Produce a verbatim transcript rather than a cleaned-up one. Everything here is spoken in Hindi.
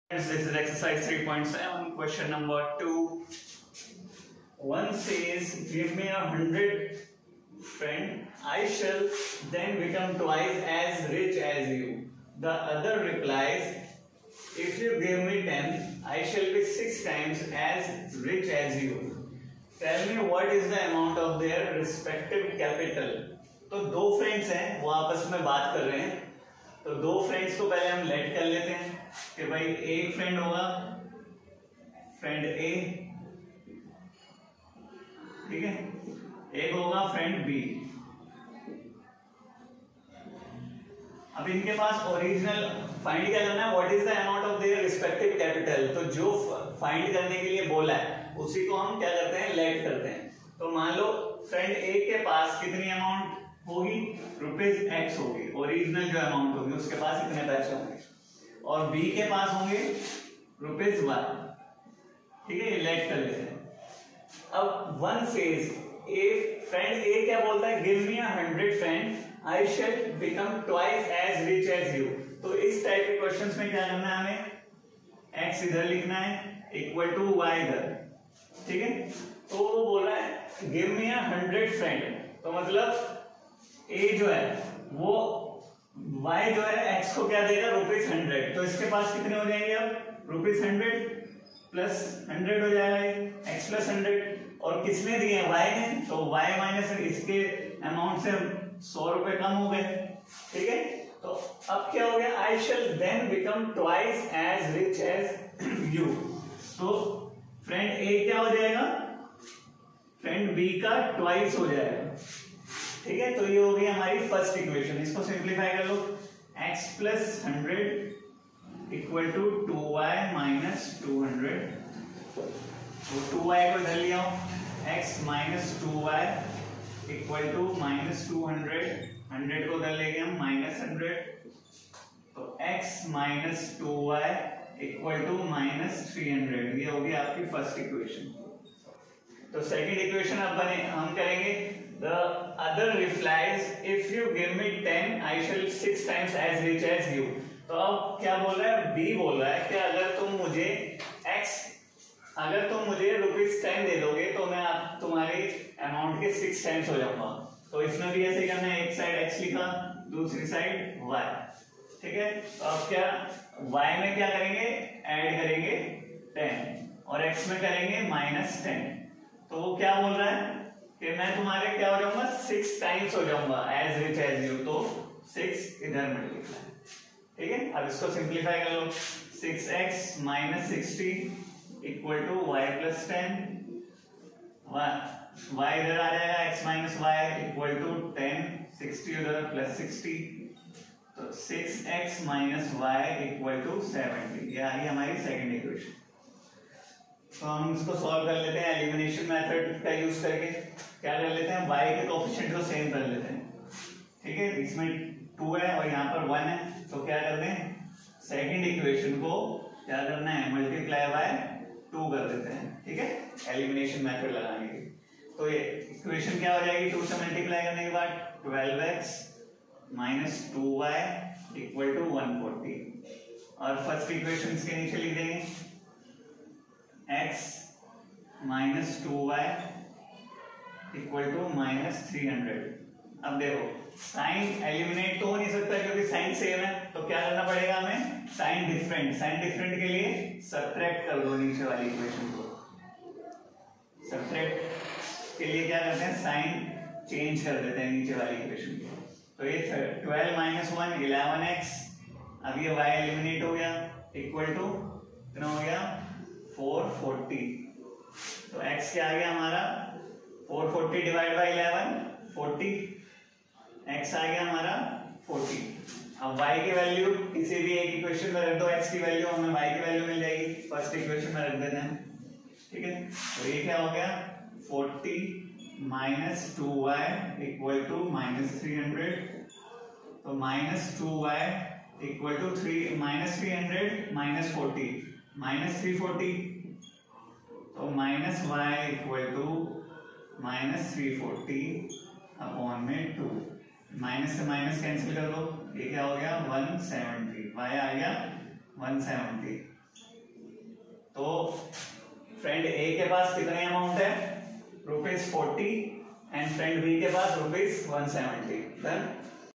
This is exercise three point seven, question number two. One says, give me a hundred friend, I shall then become twice as rich as you. The other replies, if you give me ten, I shall be six times as rich as you. Tell me what is the amount of their respective capital. तो दो फ्रेंड्स हैं, वो आपस में बात कर रहे हैं. तो दो फ्रेंड्स को पहले हम लेट कर लेते हैं कि भाई एक फ्रेंड होगा फ्रेंड ए, ठीक है, एक होगा फ्रेंड बी. अब इनके पास ओरिजिनल फाइंड क्या करना है, what is the amount of their respective capital. तो जो फाइंड करने के लिए बोला है उसी को हम क्या करते हैं, लेट करते हैं. तो मान लो फ्रेंड ए के पास कितनी अमाउंट होगी, रुपीज एक्स होगी, ओरिजिनल जो अमाउंट होगी उसके पास इतने पैसे होंगे, और बी के पास होंगे रुपीज वाई. ठीक है, लेट कर लेते हैं. अब one says, A friend A क्या बोलता है, give me a hundred friend, I shall become twice as rich as you. तो इस टाइप के क्वेश्चंस में क्या करना है, हमें एक्स इधर लिखना है इक्वल टू वाई इधर. ठीक है, तो वो बोल रहा है give me a hundred friend, तो मतलब ए जो है वो y जो है x को क्या देगा, रुपीज हंड्रेड. तो इसके पास कितने हो जाएंगे, अब रुपीज हंड्रेड प्लस हंड्रेड हो जाएगा x प्लस हंड्रेड. और किसने दिए, y ने, तो y माइनस इसके अमाउंट से सौ रुपए कम हो गए. ठीक है, तो अब क्या हो गया, I shall then become twice as rich as you. तो फ्रेंड ए क्या हो जाएगा, फ्रेंड बी का ट्वाइस हो जाएगा. ठीक है, तो ये हो गई हमारी फर्स्ट इक्वेशन. इसको सिंप्लीफाई कर लो, x plus hundred equal to two y minus two hundred. तो टू वाई को इधर लिया हूं, x minus two y equal to minus two hundred. Hundred को इधर ले गए हम माइनस हंड्रेड. तो x minus two y equal to minus three hundred. ये होगी आपकी फर्स्ट इक्वेशन. तो सेकंड इक्वेशन अब बने हम करेंगे, the other replies, if you give me ten, I shall six times as rich as you. तो अब क्या बोल रहा है, B बोल रहा है कि अगर तुम मुझे x, अगर तुम मुझे रुपीज टेन दे दोगे तो मैं आप तुम्हारे अमाउंट के सिक्स टाइम्स हो जाऊंगा. तो इसमें भी ऐसे करना है, एक साइड x लिखा, दूसरी साइड y. ठीक है, तो अब क्या y में क्या करेंगे, ऐड करेंगे टेन और x में करेंगे माइनस टेन. तो वो क्या बोल रहा है कि मैं तुम्हारे क्या हो जाऊंगा, सिक्स टाइम्स हो जाऊंगा एज रिच एज यू. तो सिक्स इधर में लिखना है. ठीक है, अब इसको सिंप्लीफाई कर लो, six x minus sixty equal to y plus ten. Y इधर आ जाएगा, x minus y equal to ten, sixty उधर प्लस सिक्सटी. तो six x minus y equal to seventy. ये आ गई हमारी सेकेंड इक्वेशन. तो हम इसको सॉल्व कर लेते हैं एलिमिनेशन मेथड का यूज करके. क्या कर लेते हैं, y के कोएफिशिएंट को सेम कर लेते हैं. ठीक है, इसमें टू है और यहाँ पर वन है, तो क्या कर दें, सेकंड इक्वेशन को क्या करना है, मल्टीप्लाई बाय टू कर देते हैं. ठीक है, एलिमिनेशन मेथड लगाने के. तो ये इक्वेशन क्या हो जाएगी, टू से मल्टीप्लाई करने के बाद twelve x minus two y equal to one forty. और फर्स्ट इक्वेशन के नीचे लिख देंगे x minus two y equal to minus three hundred. अब देखो साइन एलिमिनेट तो हो नहीं सकता क्योंकि साइन सेम है, तो क्या करना पड़ेगा हमें, साइन डिफरेंट. साइन डिफरेंट के लिए सब्ट्रैक्ट कर दो नीचे वाली इक्वेशन को. सब्ट्रैक्ट के लिए क्या करते हैं, साइन चेंज कर देते हैं नीचे वाली इक्वेशन को. तो ये twelve minus one eleven x. अब ये y एलिमिनेट हो गया इक्वल टू कितना हो गया, फोर फोर्टी. तो x क्या आ गया हमारा, four forty divide by eleven, forty. x आ गया हमारा फोर्टी. अब y की वैल्यू किसी भी एक इक्वेशन में रख दो, x की वैल्यू हमें y की वैल्यू मिल जाएगी, फर्स्ट इक्वेशन में रख देते हैं. ठीक है, तो ये क्या हो गया, forty minus two y equal to minus three hundred. तो minus two y equal to three minus three hundred minus forty minus three forty. तो minus y equal to minus three forty upon में टू. माइनस से माइनस कैंसिल कर दो, ये क्या हो गया वन सेवेंटी. वाई आ गया वन सेवेंटी. तो फ्रेंड ए के पास कितने अमाउंट है, rupees forty, and friend B के पास रुपीज वन सेवेंटी। डन।